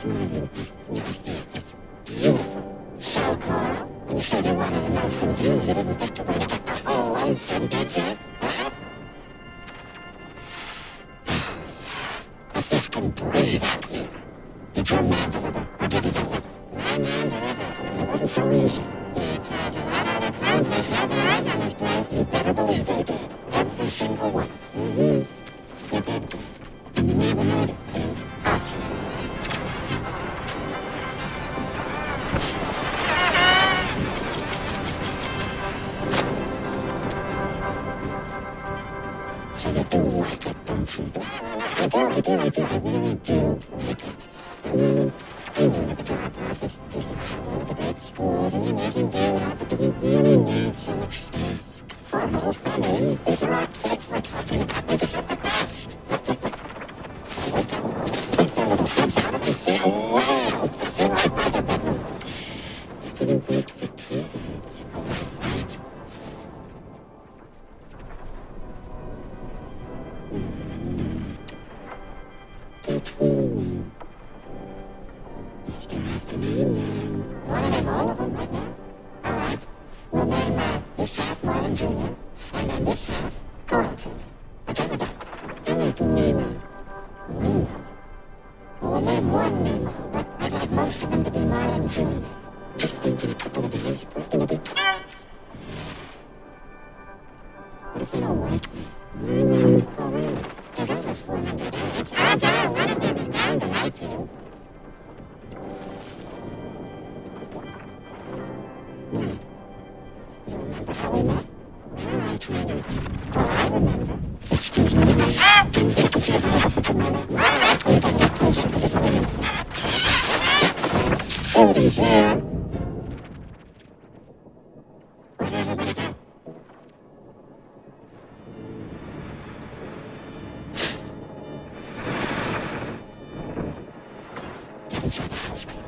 So, Carl, you said you wanted to know from you. You didn't get to write about the whole infant, did you? If this can breathe out here, did your man deliver, or did he deliver? My man delivered, and it wasn't so easy. Because a lot of other clownfish had their eyes on this place. You better believe they did. Every single one. They did. And you never made it. Awesome. So you do like it, don't you? I do, I really do like it. I mean, even with the drop-off, it's just with the great schools and the amazing build-up, but do we really need so much space? For hope, I mean, is there our kids we're talking about? We deserve the best. They don't take their little heads out of me, feel wild. They're right by the bedroom. After you wait for kids, oh, right. Between. You still have to name them. Want to name all of them right now? Alright. We'll name this half Brian Jr. and then this half Carl Jr. Okay, we're done. I like Nemo. Nemo. We'll name one Nemo, but I'd like most of them to be Marlin Jr. Just thinking a couple of years we're gonna be parents. What if they don't like me? Oh, really? There's over 400 ants. Odds are one of them is bound to like you. Wait. You remember how we met? I tried it. Oh, I remember. Excuse me. We gotta get closer because it's already... Somebody's there. Where'd everybody go? Get inside the house.